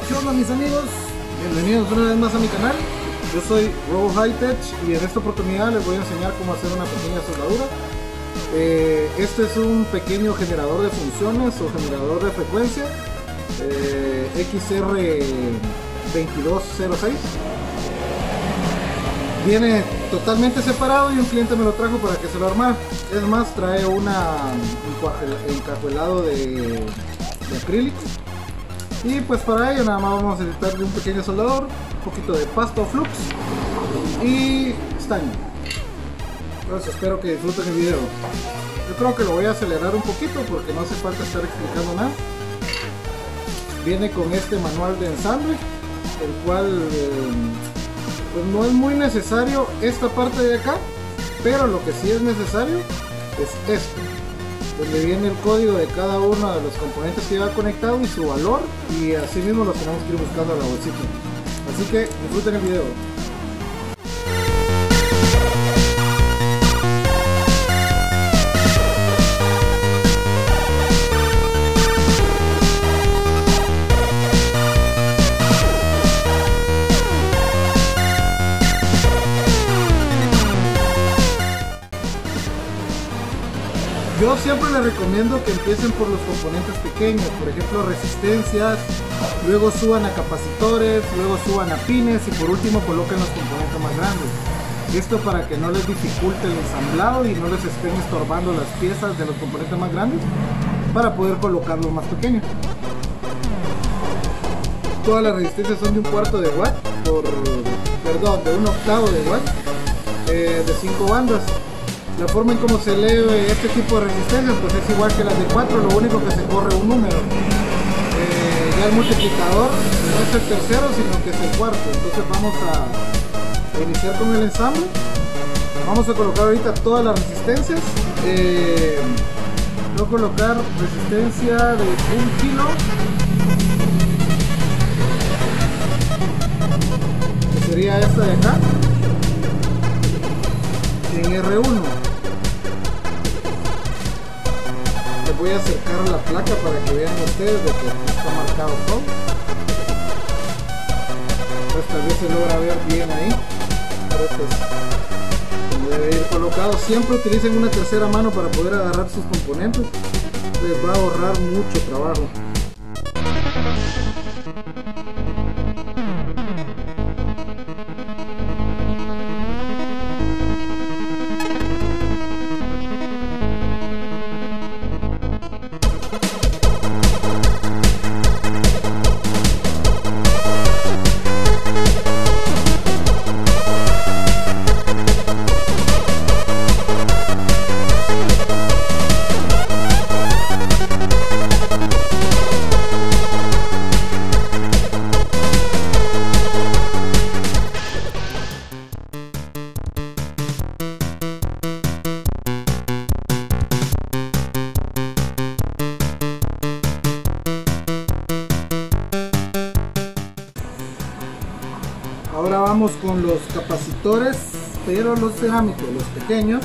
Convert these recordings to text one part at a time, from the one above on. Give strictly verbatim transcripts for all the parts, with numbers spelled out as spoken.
¿Qué onda, mis amigos? Bienvenidos una vez más a mi canal. Yo soy Robo Hightech y en esta oportunidad les voy a enseñar cómo hacer una pequeña soldadura. Eh, este es un pequeño generador de funciones o generador de frecuencia eh, X R veintidós cero seis. Viene totalmente separado y un cliente me lo trajo para que se lo armara. Es más, trae una encajuelado de, de acrílico. Y pues para ello nada más vamos a necesitar de un pequeño soldador, un poquito de pasta o flux y estaño. Entonces espero que disfruten el video. Yo creo que lo voy a acelerar un poquito porque no hace falta estar explicando nada. Viene con este manual de ensamble, el cual eh, pues no es muy necesario esta parte de acá, pero lo que sí es necesario es esto, donde viene el código de cada uno de los componentes que lleva conectado y su valor, y así mismo los tenemos que ir buscando a la bolsita. Así que disfruten el video. Yo siempre les recomiendo que empiecen por los componentes pequeños, por ejemplo resistencias, luego suban a capacitores, luego suban a pines y por último coloquen los componentes más grandes. Esto para que no les dificulte el ensamblado y no les estén estorbando las piezas de los componentes más grandes para poder colocarlos más pequeños. Todas las resistencias son de un cuarto de watt, por, perdón, de un octavo de watt, eh, de cinco bandas. La forma en cómo se lee este tipo de resistencias pues es igual que las de cuatro, lo único que se corre un número. Eh, ya el multiplicador no es el tercero sino que es el cuarto. Entonces vamos a iniciar con el ensamble. Vamos a colocar ahorita todas las resistencias. Eh, voy a colocar resistencia de un kilo, que sería esta de acá, en R uno. Les voy a acercar la placa para que vean ustedes de que está marcado todo. Pues tal vez se logra ver bien ahí, pero pues como debe ir colocado. Siempre utilicen una tercera mano para poder agarrar sus componentes, les va a ahorrar mucho trabajo. Ahora vamos con los capacitores, pero los cerámicos, los pequeños.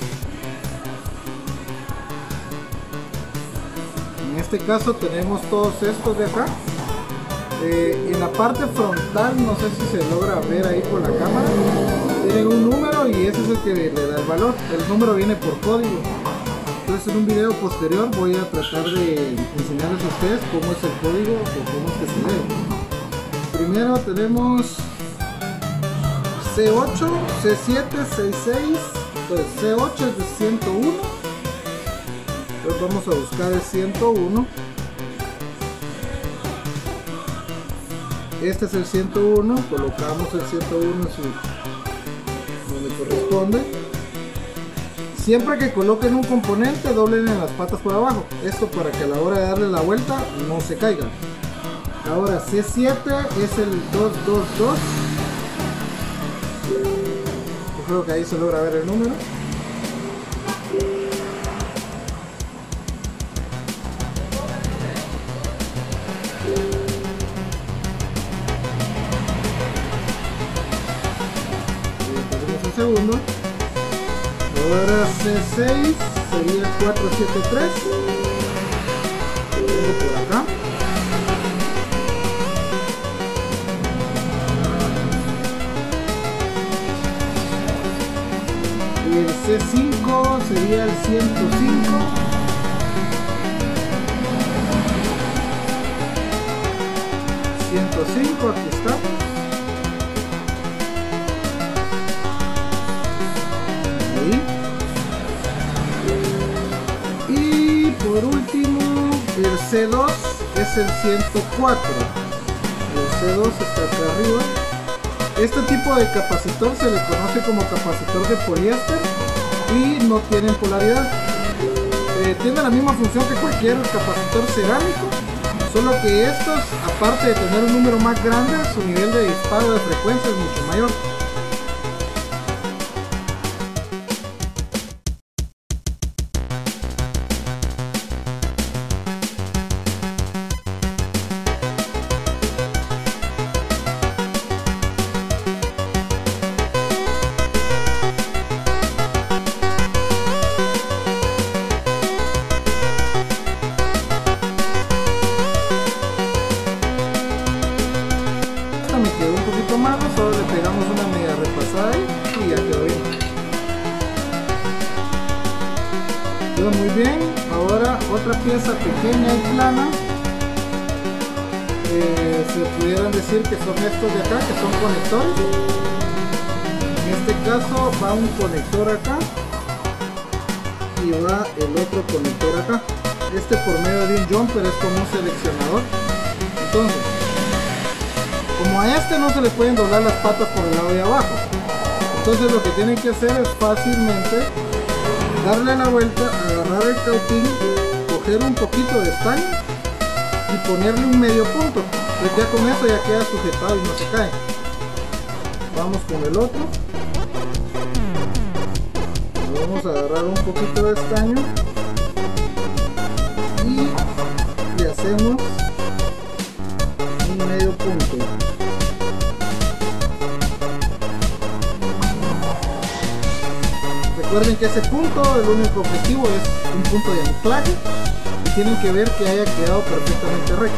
En este caso tenemos todos estos de acá. Eh, en la parte frontal, no sé si se logra ver ahí con la cámara, tienen un número y ese es el que le da el valor. El número viene por código. Entonces en un video posterior voy a tratar de enseñarles a ustedes cómo es el código o cómo es que se lee. Primero tenemos C ocho, C siete, C seis, pues C ocho es de ciento uno, entonces vamos a buscar el ciento uno, este es el ciento uno, colocamos el ciento uno en su, donde corresponde. Siempre que coloquen un componente, doblen en las patas por abajo, esto para que a la hora de darle la vuelta no se caigan. Ahora C siete es el doscientos veintidós. Creo que ahí se logra ver el número. Y el segundo. Ahora C seis sería cuatrocientos setenta y tres. Lo tengo por acá. El C cinco sería el ciento cinco. ciento cinco, aquí está. Ahí. Y por último, el C dos es el ciento cuatro. El C dos está acá arriba. Este tipo de capacitor se le conoce como capacitor de poliéster y no tienen polaridad. Eh, tiene la misma función que cualquier capacitor cerámico, solo que estos, aparte de tener un número más grande, su nivel de disparo de frecuencia es mucho mayor. Me quedó un poquito malo, solo le pegamos una media repasada ahí y ya quedó bien. Quedó muy bien. Ahora otra pieza pequeña y plana, eh, se pudieran decir que son estos de acá, que son conectores. En este caso va un conector acá y va el otro conector acá. Este por medio de un jumper es como un seleccionador. Entonces, como a este no se le pueden doblar las patas por el lado de abajo, entonces lo que tienen que hacer es fácilmente darle la vuelta, agarrar el cautín, coger un poquito de estaño y ponerle un medio punto. Pues ya con eso ya queda sujetado y no se cae. Vamos con el otro. Vamos a agarrar un poquito de estaño y le hacemos un medio punto. Recuerden que ese punto, el único objetivo es un punto de anclaje y tienen que ver que haya quedado perfectamente recto.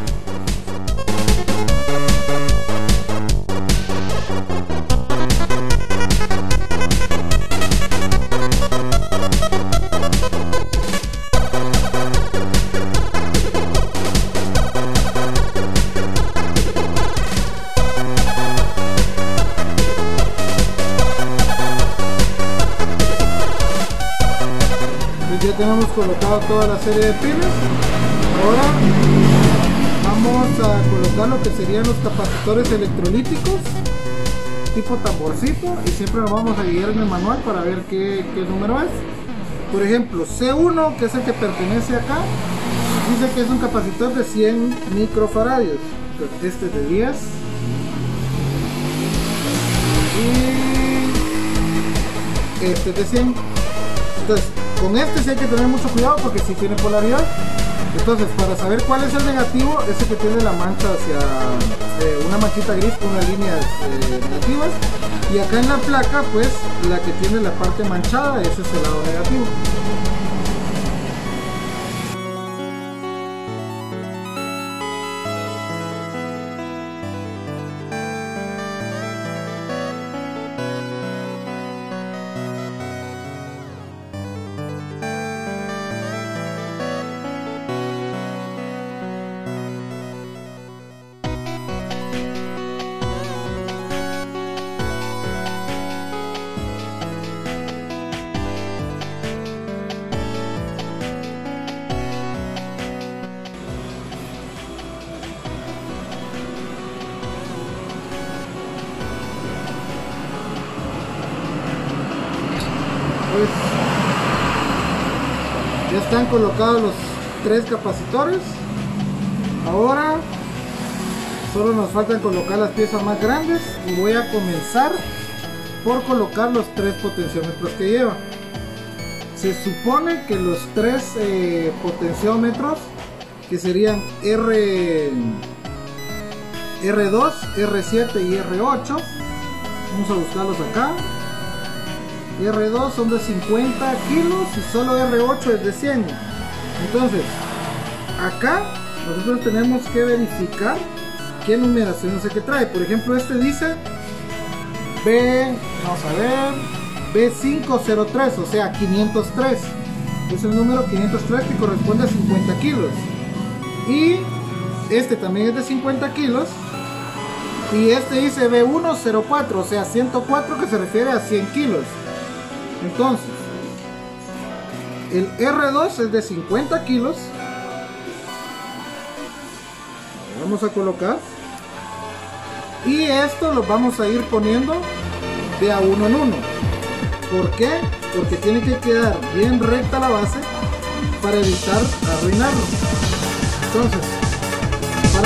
Ya tenemos colocado toda la serie de pines. Ahora vamos a colocar lo que serían los capacitores electrolíticos tipo tamborcito y siempre nos vamos a guiar en el manual para ver qué, qué número es. Por ejemplo, C uno, que es el que pertenece acá, dice que es un capacitor de cien microfaradios. Este es de diez y este es de cien. Entonces, con este sí hay que tener mucho cuidado porque sí tiene polaridad. Entonces, para saber cuál es el negativo, es el que tiene la mancha hacia eh, una manchita gris con unas líneas eh, negativas. Y acá en la placa, pues, la que tiene la parte manchada, ese es el lado negativo. Pues ya están colocados los tres capacitores. Ahora solo nos faltan colocar las piezas más grandes y voy a comenzar por colocar los tres potenciómetros que lleva. Se supone que los tres eh, potenciómetros, que serían R, R dos, R siete y R ocho, vamos a buscarlos acá. R dos son de cincuenta kilos y solo R ocho es de cien. Entonces acá nosotros tenemos que verificar qué numeración es el que trae. Por ejemplo, este dice B, vamos a ver, B cinco cero tres, o sea quinientos tres. Es el número quinientos tres que corresponde a cincuenta kilos. Y este también es de cincuenta kilos. Y este dice B uno cero cuatro, o sea ciento cuatro, que se refiere a cien kilos. Entonces, el R dos es de cincuenta kilos. Vamos a colocar. Y esto lo vamos a ir poniendo de a uno en uno. ¿Por qué? Porque tiene que quedar bien recta la base para evitar arruinarlo. Entonces, para...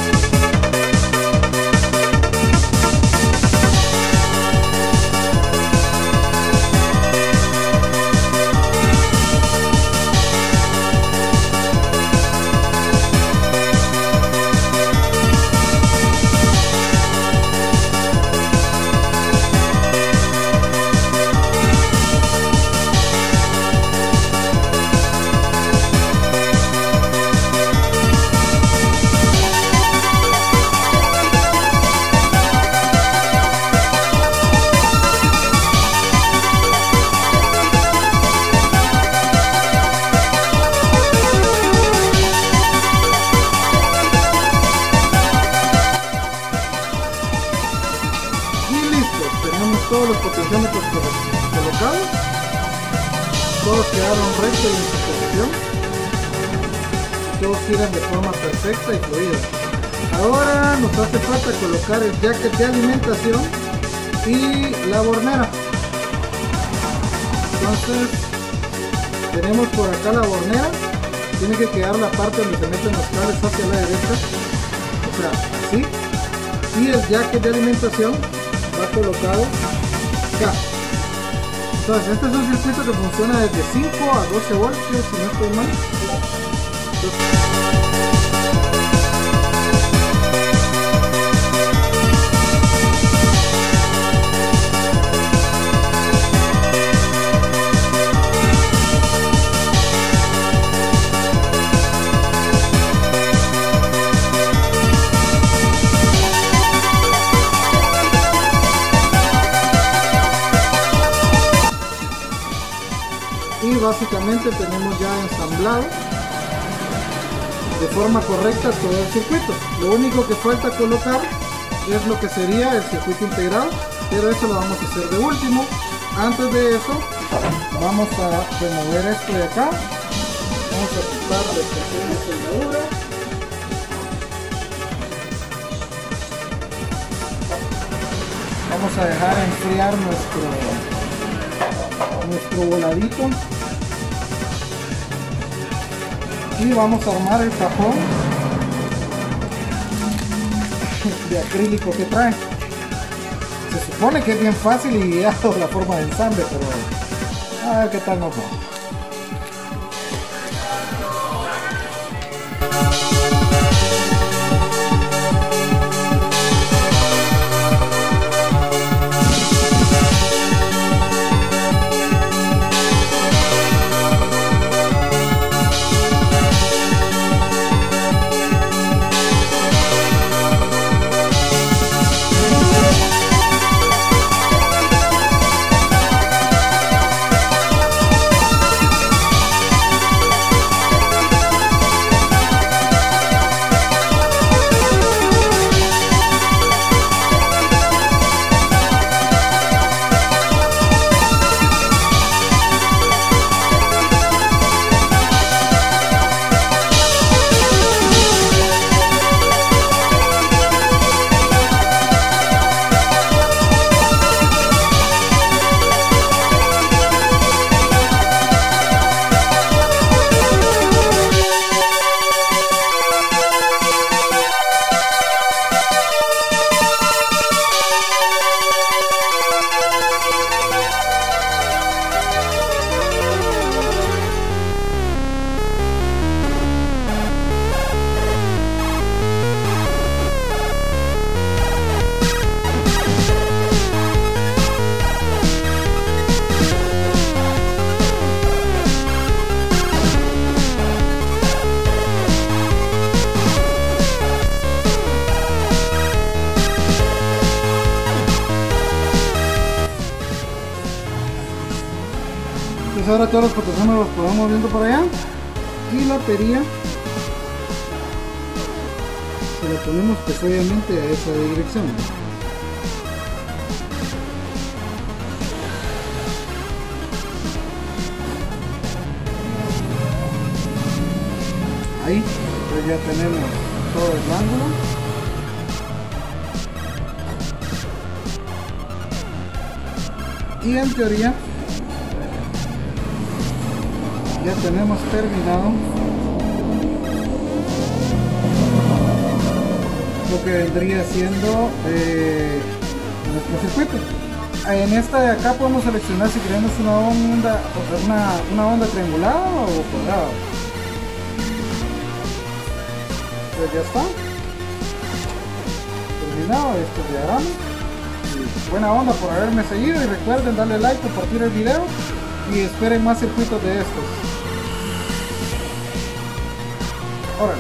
todos los potenciómetros colocados, todos quedaron rectos y en su posición, todos giran de forma perfecta y fluida. Ahora nos hace falta colocar el jacket de alimentación y la bornera. Entonces tenemos por acá la bornera, tiene que quedar la parte donde se meten los cables hacia la derecha, o sea así, y el jacket de alimentación va colocado acá. Entonces este es un circuito que funciona desde cinco a doce voltios, si no estoy mal. Entonces, y básicamente tenemos ya ensamblado de forma correcta todo el circuito. Lo único que falta colocar es lo que sería el circuito integrado, pero eso lo vamos a hacer de último. Antes de eso vamos a remover esto de acá, vamos a quitar la estación de soldadura. Vamos a dejar enfriar nuestro nuestro voladito y vamos a armar el cajón de acrílico que trae. Se supone que es bien fácil y guiado la forma de ensamble, pero a ver qué tal nos va. Entonces ahora todos los cotozones los podemos viendo para allá y la perilla se la ponemos pues obviamente a esa dirección. Ahí pues ya tenemos todo el ángulo. Y en teoría ya tenemos terminado lo que vendría siendo eh, nuestro circuito. En esta de acá podemos seleccionar si queremos una onda, una, una onda triangulada o cuadrada. Pues ya está terminado este diagrama. Y buena onda por haberme seguido y recuerden darle like, compartir el video y esperen más circuitos de estos. Órale.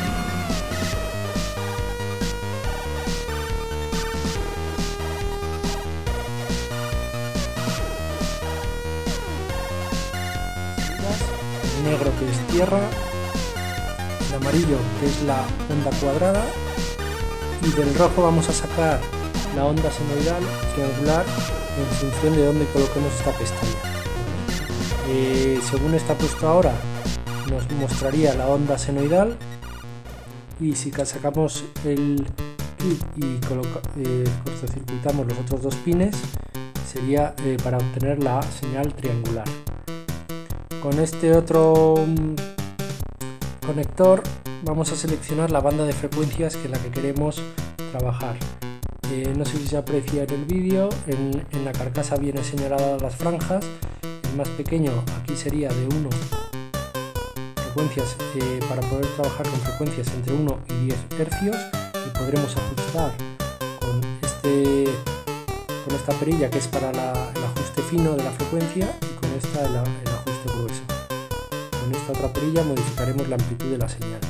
El negro que es tierra, el amarillo que es la onda cuadrada y del rojo vamos a sacar la onda senoidal triangular en función de dónde coloquemos esta pestaña. Eh, según está puesto ahora nos mostraría la onda senoidal y si sacamos el kit y coloca, eh, cortocircuitamos los otros dos pines sería eh, para obtener la señal triangular. Con este otro um, conector vamos a seleccionar la banda de frecuencias que es la que queremos trabajar. Eh, no sé si se aprecia en el vídeo, en, en la carcasa viene señaladas las franjas. El más pequeño aquí sería de uno frecuencias eh, para poder trabajar con frecuencias entre uno y diez hercios que podremos ajustar con, este, con esta perilla que es para la, el ajuste fino de la frecuencia y con esta el, el ajuste grueso. Con esta otra perilla modificaremos la amplitud de la señal.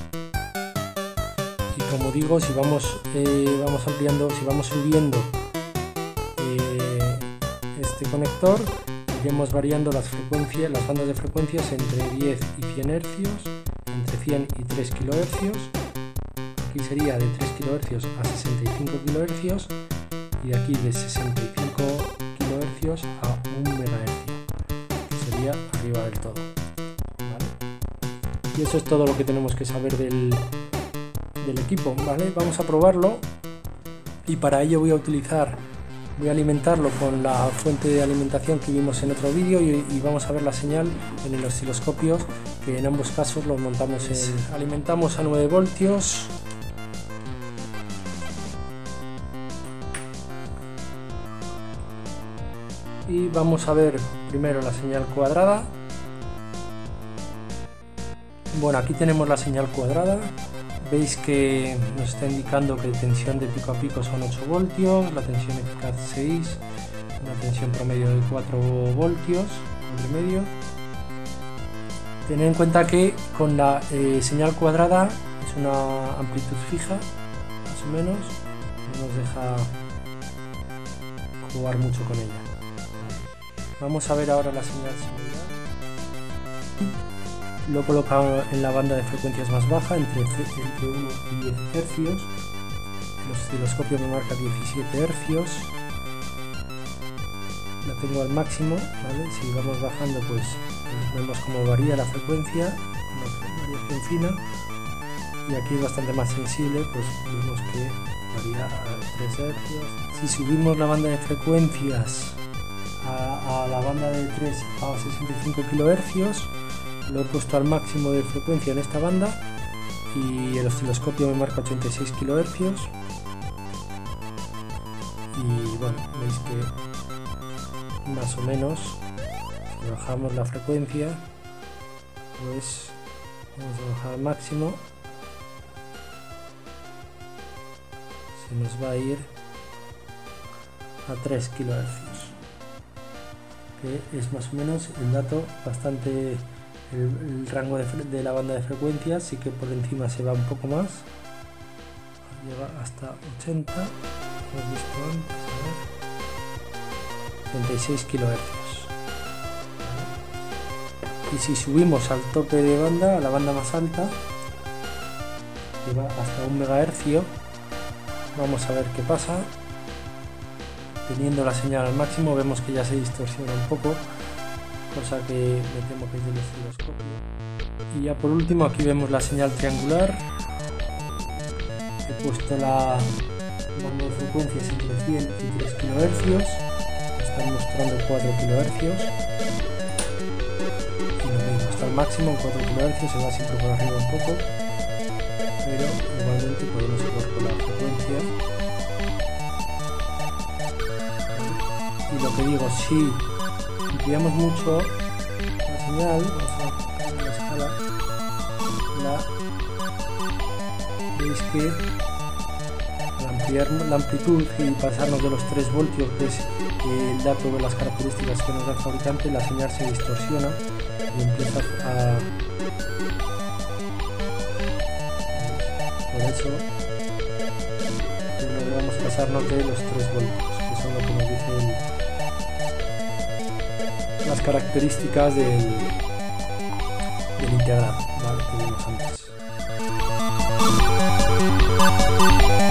Y como digo, si vamos, eh, vamos ampliando, si vamos subiendo eh, este conector, iremos variando las frecuencias, las bandas de frecuencias entre diez y cien hercios, entre cien y tres kilohercios. Aquí sería de tres kilohercios a sesenta y cinco kilohercios y aquí de sesenta y cinco kilohercios a un megahercio, que sería arriba del todo. ¿Vale? Y eso es todo lo que tenemos que saber del, del equipo. ¿Vale? Vamos a probarlo y para ello voy a utilizar Voy a alimentarlo con la fuente de alimentación que vimos en otro vídeo y, y vamos a ver la señal en el osciloscopio, que en ambos casos lo montamos en... Alimentamos a nueve voltios. Y vamos a ver primero la señal cuadrada. Bueno, aquí tenemos la señal cuadrada. Veis que nos está indicando que la tensión de pico a pico son ocho voltios, la tensión eficaz seis, una tensión promedio de cuatro voltios, entre medio. Tened en cuenta que con la eh, señal cuadrada es una amplitud fija, más o menos, no nos deja jugar mucho con ella. Vamos a ver ahora la señal senoidal. Lo he colocado en la banda de frecuencias más baja, entre, entre uno y diez hercios. El osciloscopio me marca diecisiete hercios. La tengo al máximo, ¿vale? Si vamos bajando, pues vemos cómo varía la frecuencia, una variación fina. Y aquí es bastante más sensible, pues vemos que varía a tres hercios. Si subimos la banda de frecuencias a, a la banda de tres a sesenta y cinco kilohercios, lo he puesto al máximo de frecuencia en esta banda y el osciloscopio me marca ochenta y seis kilohercios. Y bueno, veis que más o menos si bajamos la frecuencia, pues vamos a bajar al máximo, se nos va a ir a tres kilohercios, que es más o menos el dato bastante. El, el rango de, de la banda de frecuencias sí que por encima se va un poco más, llega hasta ochenta, hemos visto antes, a ver, treinta y seis kilohercios. Y si subimos al tope de banda, a la banda más alta, que va hasta un megahercio, vamos a ver qué pasa. Teniendo la señal al máximo vemos que ya se distorsiona un poco, cosa que me temo que es del osciloscopio. Y ya por último aquí vemos la señal triangular. He puesto la banda de frecuencias entre cien y tres kilohercios, están mostrando cuatro kilohercios. Y lo mismo, hasta el máximo en cuatro kilohercios, se va siempre por arriba un poco, pero igualmente podemos jugar con la frecuencia. Y lo que digo, si ampliamos mucho la señal, vamos a cambiar la escala, la, veis que al ampliar la amplitud y pasarnos de los tres voltios, que es el dato de las características que nos da el fabricante, la señal se distorsiona y empieza a... Por eso no debemos pasarnos de los tres voltios, que son lo que nos dice el, las características del, del integrado, ¿vale? Que vimos antes.